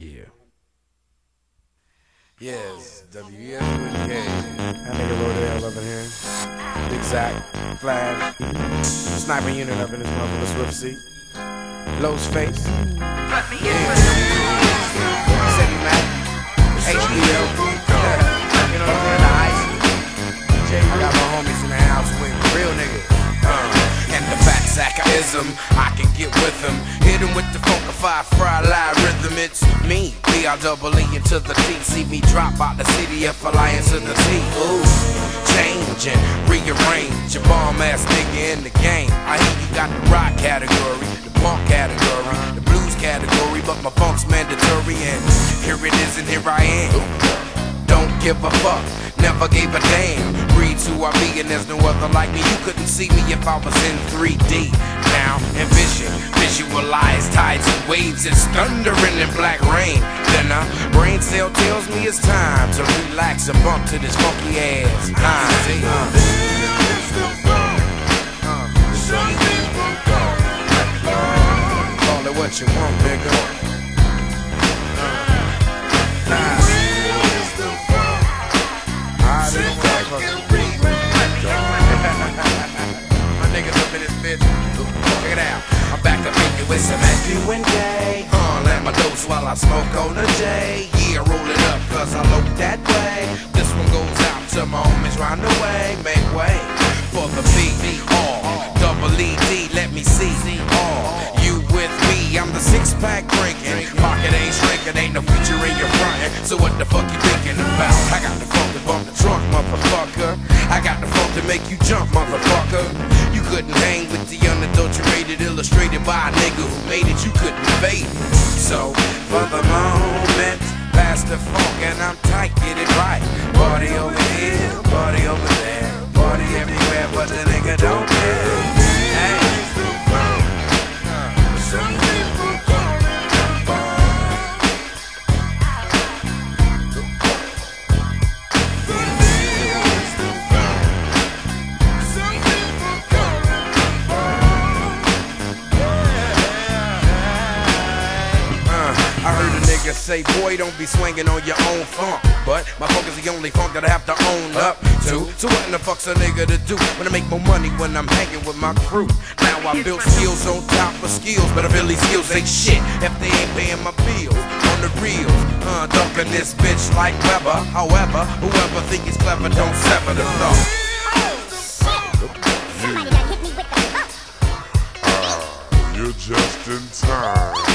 Yeah. Yes, WFK. That nigga Rodale up in here. Big Zach, Flash, sniper unit up in this motherfucker, Swift Seat. Lowe's face. Yeah. Semi Mac. HBO. You know what I'm saying? The ice. I got my homies in the house with real niggas. And the fat sack-ism, I can get with them. Hit them with the funkified fry lie rhythm. It's me, B-R-E-E into the T. See me drop out the city, F-Alliance to the T. Ooh, changing, rearrange. Your bomb-ass nigga in the game. I hear you got the rock category, the punk category, the blues category, but my funk's mandatory. And here it is and here I am. Don't give a fuck, never gave a damn. Breathe who I be and there's no other like me. You couldn't see me if I was in 3D. Now envision, visualize tides and waves. It's thundering in black rain. Then a brain cell tells me it's time to relax and bump to this funky ass. Call it what you want, nigga. My niggas up in this bitch. Check it out. I'm back up in here with some SQ&K. Let my dose while I smoke on the J. Yeah, roll it up cause I look that way. This one goes out to my homies round the way. Make way for the B-R double E-D. Let me see. You with me? I'm the six-pack drinking. Pocket ain't shrinking. Ain't no future in your frontin'. So what the fuck you thinking about? I got the funk to bump the trunk, motherfucker. I got the funk to make you jump, motherfucker. You couldn't hang with the unadulterated, illustrated by a nigga who made it. You couldn't fade it. So for the moment, pass the funk and I'm tight, get it right. Party over here, party over there, party everywhere, but the nigga don't care. I heard a nigga say, boy, don't be swinging on your own funk. But my funk is the only funk that I have to own up to. So what in the fuck's a nigga to do when I make more money when I'm hanging with my crew? Now I built skills on top of skills, but I feel these skills ain't shit if they ain't paying my bills. On the real, dumping this bitch like Weber. However, whoever think he's clever don't sever the thought. You're just in time.